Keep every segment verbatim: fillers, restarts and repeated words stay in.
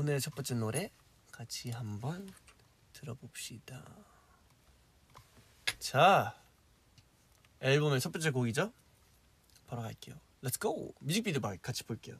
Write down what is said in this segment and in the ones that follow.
오늘의 첫 번째 노래 같이 한번 들어봅시다. 자, 앨범의 첫 번째 곡이죠? 바로 갈게요. Let's go! 뮤직비디오 같이 볼게요.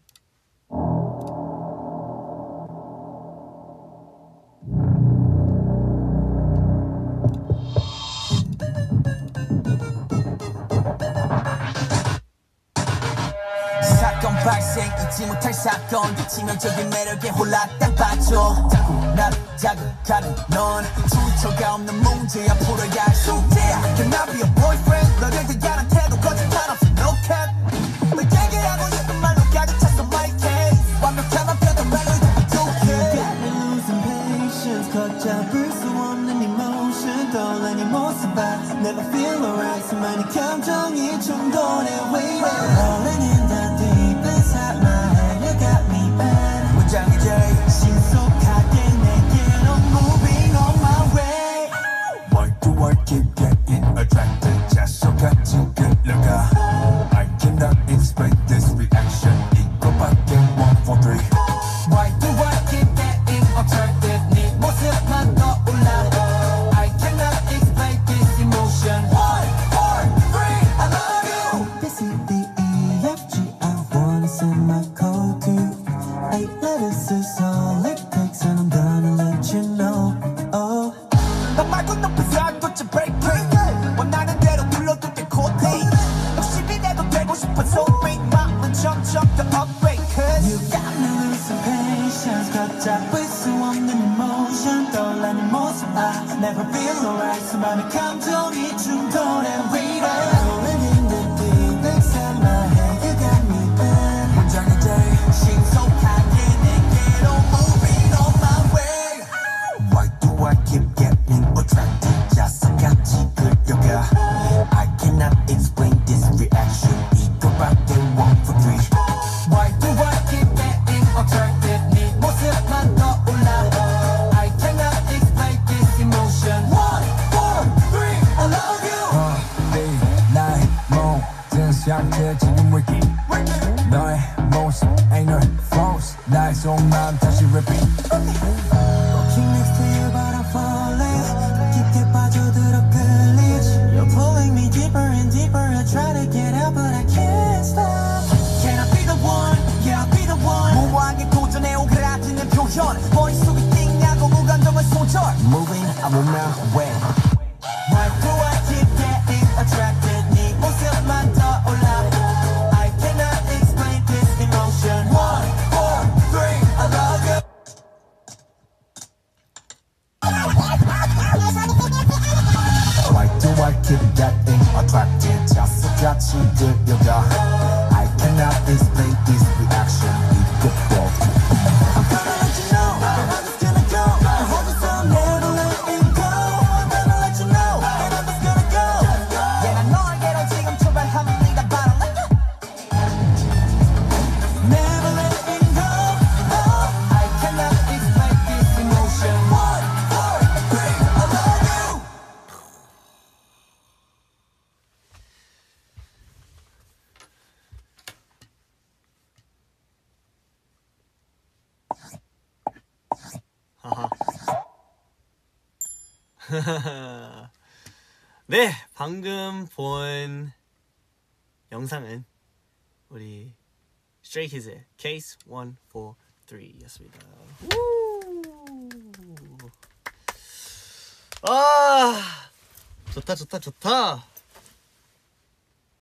사건 발생 잊지 못할 사건 치명적인 매력에 홀라 딱 빠져 자꾸 나를 자극하는 넌 출처가 없는 문제야 풀어야 할 숙제야 Can I be your boyfriend 너를 대하는 태도 거짓말 없이 no cap 너에게 하고 싶은 말로 가득 찼어 my case 완벽한 표현 말로 이렇게 부족해 You got me losing patience 걷잡을 수 없는 emotion 떠올라 네 모습 봐 Never feel alright 수많은 감정이 충돌해 Wait Rolling in the deep inside my head You got me bad 문장이 제일 신속하게 내게로 Moving on my way Why do I keep getting attracted 자석같이 끌려가 I cannot explain this reaction 이거밖에 one four three Why do I keep getting attracted 네 모습만 떠올라 I cannot explain this emotion one four three I love you B C D E F G I wanna send my code to Eight letters is all it takes and I'm gonna let you know Oh 나 말고 높은 사고치 break break 원하는 대로 불러둘게 코테이 욕심이 내도 되고 싶은 soulmate 마음은 점점 더 upgrade Cause You got me losing patience 걷잡을 수 없는 emotion 떠올라 네 모습 I never feel alright 수많은 감정이 충돌해 Wait Rolling in the deep inside my head You got me bad 문장이 제일 신속하게 내게로 Moving on my way Why do I keep getting attracted 자석같이 끌려가 I cannot explain this reaction 이거밖에 one for three Why do I keep getting attracted 네 모습만 떠올라 I cannot explain this emotion one four three I love you 네 나의 모든 상태 지금 wiki 너의 모습 ain't no false 나의 속마음 다시 repeat Walking next to you but I'm falling 깊게 빠져들어 끌리지 You're pulling me deeper and deeper I try to get out but I can't stop Can I be the one? Yeah I'll be the one 무모하게 도전해 오그라지는 표현 머릿속이 띵하고 무감정은 소절 Moving I'm on my way Why do I keep getting attracted 네 모습만 떠올라 I cannot explain this emotion one four three I love you Why do I keep getting attracted 자석같이 끌려가 I cannot explain this reaction 이거밖에 I'm gonna let you know that I'm just gonna go I hold you so never letting go I'm gonna let you know that I'm just gonna go Yeah 난 너에게로 지금 출발합니다 바로 let go Never letting go oh, I cannot explain this emotion one four three I love you 네, 방금 본 영상은 우리 스트레이키즈의 케이스 원 포 쓰리 였습니다. 아, 좋다 좋다 좋다.